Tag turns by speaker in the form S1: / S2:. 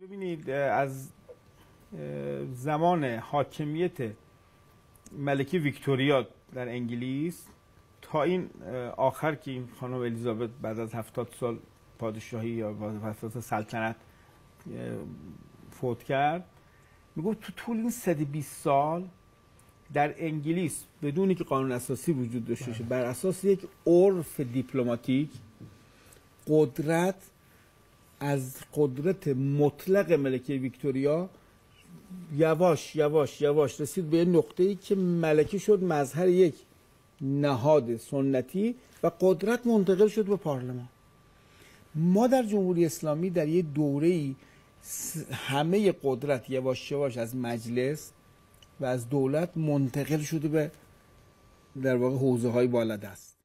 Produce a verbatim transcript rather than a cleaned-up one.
S1: ببینید از زمان حاکمیت ملکه ویکتوریا در انگلیس تا این آخر که این خانم الیزابت بعد از هفتاد سال پادشاهی یا وسط سلطنت فوت کرد، میگفت تو طول این صد و بیست سال در انگلیس بدونی که قانون اساسی وجود داشته باشه، بر اساس یک عرف دیپلماتیک قدرت از قدرت مطلق ملکه ویکتوریا یواش یواش یواش رسید به نقطه‌ای که ملکه شد مظهر یک نهاد سنتی و قدرت منتقل شد به پارلمان. ما در جمهوری اسلامی در یک دوره‌ای همه قدرت یواش یواش از مجلس و از دولت منتقل شده به در واقع حوزه‌های بالادست.